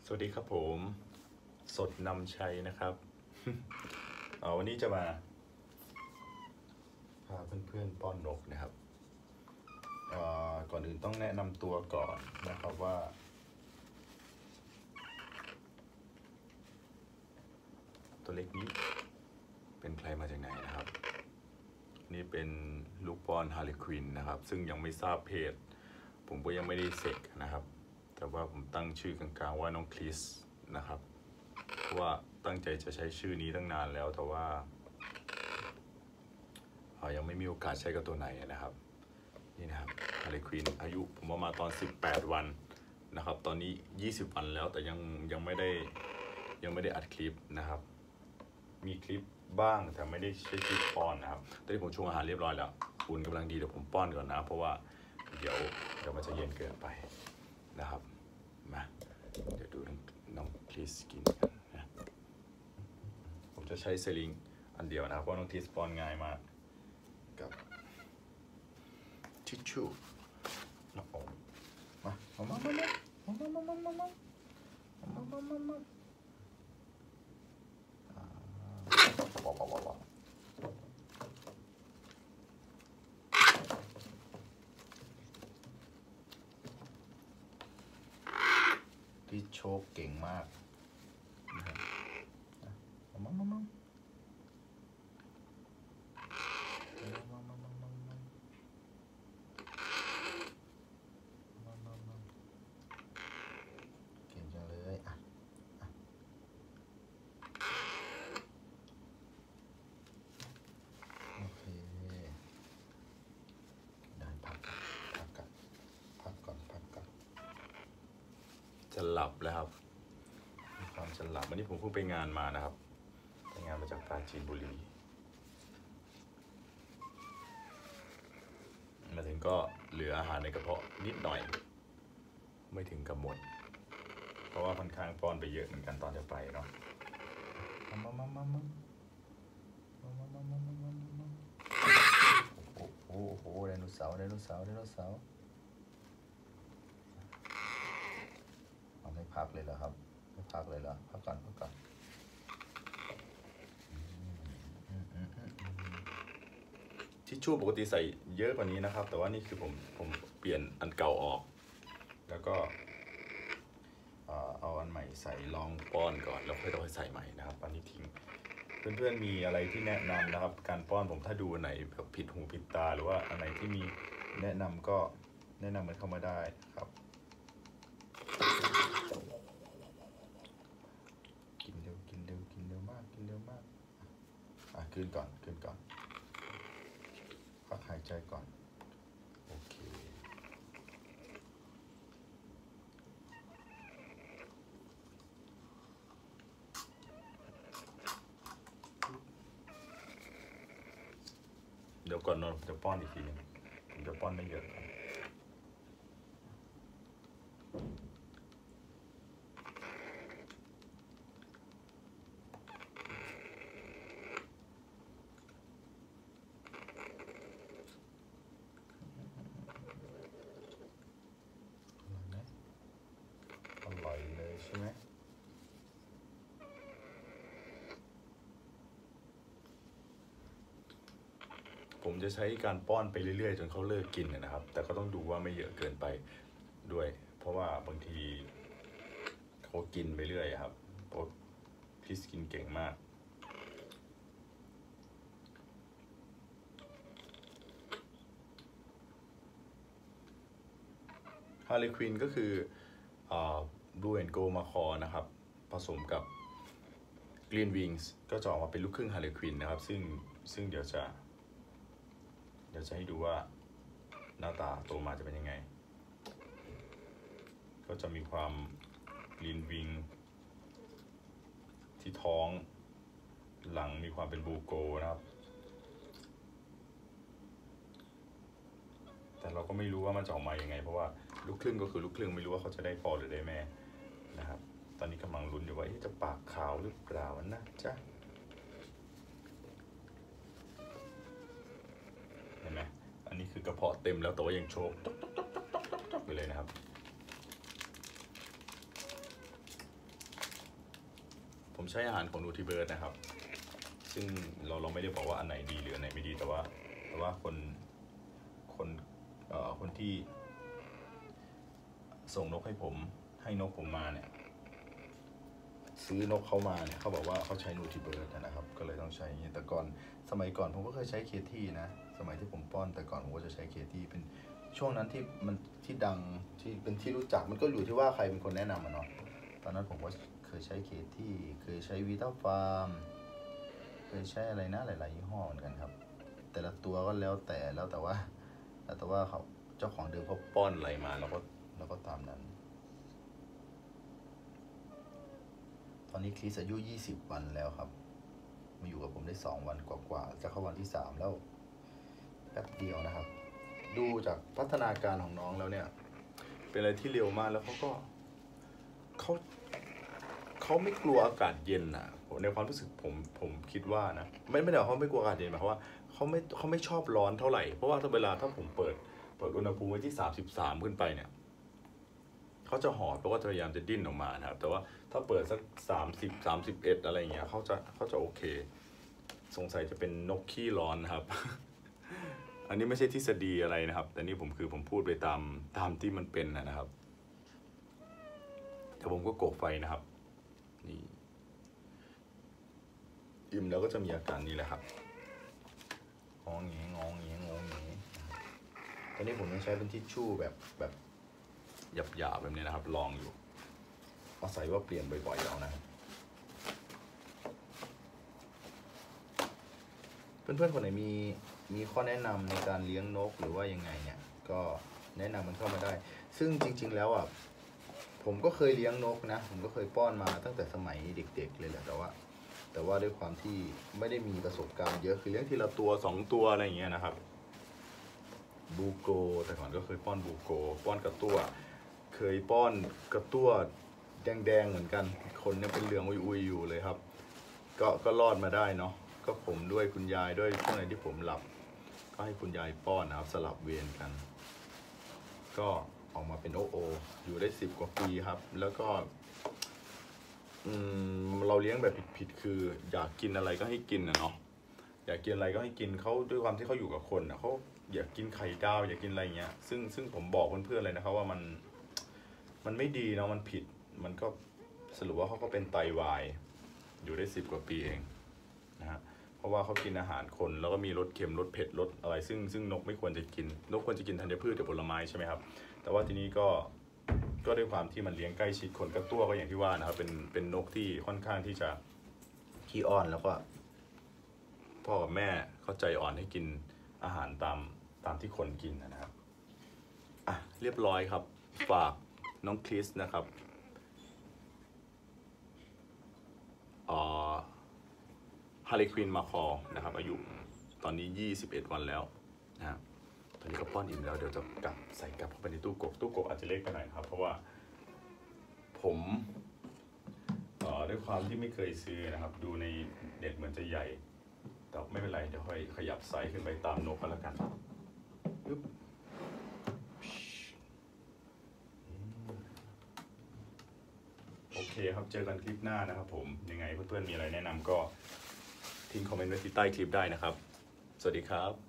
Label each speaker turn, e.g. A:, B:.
A: สวัสดีครับผมสดนำชัยนะครับ วันนี้จะมาพาเพื่อนๆป้อนนกนะครับก่อนอื่นต้องแนะนำตัวก่อนนะครับว่าตัวเล็กนี้เป็นใครมาจากไหนนะครับนี่เป็นลูกป้อนฮาร์ลีควินนะครับซึ่งยังไม่ทราบเพศผมก็ยังไม่ได้เสกนะครับแต่ว่าผมตั้งชื่อกลางๆว่าน้องคริสนะครับเพราะว่าตั้งใจจะใช้ชื่อนี้ตั้งนานแล้วแต่ว่ายังไม่มีโอกาสใช้กับตัวไหนนะครับนี่นะครับฮาร์ลีควินอายุผมว่ามาตอน18วันนะครับตอนนี้20วันแล้วแต่ยังไม่ได้อัดคลิปนะครับมีคลิปบ้างแต่ไม่ได้ใช้คลิปป้อนนะครับตอนนี้ผมชงอาหารเรียบร้อยแล้วอุ่นกำลังดีเดี๋ยวผมป้อนก่อนนะเพราะว่าเดี๋ยวมันจะเย็นเกินไปนะครับมาเดี๋ยวดูน้องคริสกินกันนะผมจะใช้เซลิงอันเดียวนะครับเพราะน้องคริสป้อนง่ายมากกับทิชชู่น้ำอมมาที่โชคเก่งมากเก่งจังเลยโอเคได้พักก่อนจะหลับแล้วครับมีความจะหลับวันนี้ผมเพิ่งไปงานมานะครับไปงานมาจากปราจีนบุรีมาถึงก็เหลืออาหารในกระเพาะนิดหน่อยไม่ถึงกับหมดเพราะว่าค่อนข้างป้อนไปเยอะเหมือนกันตอนจะไปเนาะโอ้โหไดโนเสาร์เอาไม่พักเลยเหรอครับไม่พักเลยเหรอพักก่อนทิชชู่ปกติใส่เยอะกว่านี้นะครับแต่ว่านี่คือผมเปลี่ยนอันเก่าออกแล้วก็เอาอันใหม่ใส่ลองป้อนก่อนแล้วค่อยใส่ใหม่นะครับอันนี้ทิ้งเพื่อนๆมีอะไรที่แนะนำนะครับการป้อนผมถ้าดูอันไหนแบบผิดหูผิดตาหรือว่าอันไหนที่มีแนะนำก็แนะนำมันเข้ามาได้ครับกินเร็วมากคืนก่อนพักหายใจก่อนโอเคเดี๋ยวก่อนนอนจะป้อนอีกทีนึงผมจะป้อนไม่เยอะอร่อยเลยใช่ไหมผมจะใช้การป้อนไปเรื่อยๆจนเขาเลิกกินนะครับแต่ก็ต้องดูว่าไม่เยอะเกินไปด้วยเพราะว่าบางทีเขากินไปเรื่อยครับเพราะคริสกินเก่งมากฮาร์ลีควินก็คือบลูแอนด์โกลด์มาคอนะครับผสมกับกรีนวิงส์ก็จะออกมาเป็นลูกครึ่งฮาร์ลีควินนะครับซึ่งเดี๋ยวจะให้ดูว่าหน้าตาโตมาจะเป็นยังไงก็จะมีความกรีนวิงที่ท้องหลังมีความเป็นบูโกนะครับแต่เราก็ไม่รู้ว่ามันจะออกมายังไงเพราะว่าลูกครึ่งก็คือลูกครึ่งไม่รู้ว่าเขาจะได้พ่อหรือได้แม่นะครับตอนนี้กำลังลุ้นอยู่ว่าจะปากขาวหรือเปล่านะจ๊ะเห็นไหมอันนี้คือกระเพาะเต็มแล้วแต่ว่ายังโชกไปเลยนะครับใช้อาหารของนูทริเบิร์ดนะครับซึ่งเราไม่ได้บอกว่าอันไหนดีหรืออันไหนไม่ดีแต่ว่าคนที่ส่งนกให้ผมให้นกผมมาเนี่ยซื้อนกเขามาเนี่ยเขาบอกว่าเขาใช้นูทริเบิร์ดนะครับก็เลยต้องใช้แต่ก่อนสมัยก่อนผมก็เคยใช้เคที่นะสมัยที่ผมป้อนแต่ก่อนผมก็จะใช้เคที่เป็นช่วงนั้นที่ดังที่เป็นที่รู้จักมันก็อยู่ที่ว่าใครเป็นคนแนะนำมันเนาะตอนนั้นผมก็เคยใช้เคที่เคยใช้วีต้าฟาร์มเคยใช้อะไรนะหลายๆยี่ห้อเหมือนกันครับแต่ละตัวก็แล้วแต่ว่าเขาเจ้าของเดิมเขาป้อนอะไรมาเราก็ตามนั้นตอนนี้คริสอายุ20 วันแล้วครับมาอยู่กับผมได้2 วันกว่าจะเข้าวันที่3แล้วแป๊บเดียวนะครับดูจากพัฒนาการของน้องแล้วเนี่ยเป็นอะไรที่เร็วมากแล้วเขาไม่กลัวอากาศเย็นนะในความรู้สึกผมคิดว่านะไม่ได้เขาไม่กลัวอากาศเย็นหมายความว่าเขาไม่ชอบร้อนเท่าไหร่เพราะว่าถ้าผมเปิดอุณหภูมิไว้ที่33ขึ้นไปเนี่ยเขาจะหอนเพราะว่าพยายามจะดิ้นออกมานะครับแต่ว่าถ้าเปิดสัก30-31อะไรเงี้ยเขาจะโอเคสงสัยจะเป็นนกขี้ร้อนนะครับ อันนี้ไม่ใช่ทฤษฎีอะไรนะครับแต่นี่ผมพูดไปตามที่มันเป็นนะครับแต่ผมก็โกกไฟนะครับนี่อิ่มแล้วก็จะมีอาการนี้แหละครับงอแงตอนนี้ผมยังใช้เป็นทิชชู่แบบหยาบแบบนี้นะครับลองอยู่อาศัยว่าเปลี่ยนบ่อยๆแล้วนะครับเพื่อนๆคนไหนมีข้อแนะนำในการเลี้ยงนกหรือว่ายังไงเนี่ยก็แนะนำมันเข้ามาได้ซึ่งจริงๆแล้วอ่ะผมก็เคยเลี้ยงนกนะผมก็เคยป้อนมาตั้งแต่สมัยเด็กๆเลยแหละแต่ว่าด้วยความที่ไม่ได้มีประสบการณ์เยอะคือเลี้ยงทีละตัว2 ตัวอะไรอย่างเงี้ยนะครับบูโกแต่ก่อนก็เคยป้อนบูโกป้อนกระตั้วเคยป้อนกระตั้วแดงๆเหมือนกันคนเนี่ยเป็นเหลืองอุยๆอยู่เลยครับก็รอดมาได้เนาะก็ผมด้วยคุณยายด้วยช่วงไหนที่ผมหลับก็ให้คุณยายป้อนนะครับสลับเวรกันก็ออกมาเป็นโออยู่ได้10 กว่าปีครับแล้วก็เราเลี้ยงแบบผิดคืออยากกินอะไรก็ให้กินนะเนาะอยากกินอะไรก็ให้กินเขาด้วยความที่เขาอยู่กับคนนะเขาอยากกินไข่ดาวอยากกินอะไรเงี้ยซึ่งผมบอกเพื่อนๆเลยนะครับว่ามันไม่ดีเนาะมันผิดมันก็สรุปว่าเขาก็เป็นไตวายอยู่ได้10 กว่าปีเองนะฮะเพราะว่าเขากินอาหารคนแล้วก็มีรสเค็มรสเผ็ดรสอะไรซึ่งนกไม่ควรจะกินนกควรจะกินธัญพืชกับผลไม้ใช่ไหมครับแต่ว่าทีนี้ก็ด้วยความที่มันเลี้ยงใกล้ชิดคนกระตั้วก็อย่างที่ว่านะครับเป็นนกที่ค่อนข้างที่จะขี้อ้อนแล้วก็พ่อกับแม่เข้าใจอ่อนให้กินอาหารตามที่คนกินนะครับอ่ะเรียบร้อยครับฝากน้องคริสนะครับฮาร์ลีควินมาคอนะครับอายุตอนนี้21 วันแล้วนะครับตอนนี้ก็ป้อนอิ่มแล้วเดี๋ยวจะใส่กลับเข้าไปในตู้กบอาจจะเล็กไปหน่อยครับเพราะว่าผมด้วยความที่ไม่เคยซื้อนะครับดูในเน็ตเหมือนจะใหญ่แต่ไม่เป็นไรเดี๋ยวค่อยขยับไซส์ขึ้นไปตามนกกันแล้วกันโอเคครับเจอกันคลิปหน้านะครับผมยังไงเพื่อนๆมีอะไรแนะนำก็ทิ้งคอมเมนต์ไว้ที่ใต้คลิปได้นะครับสวัสดีครับ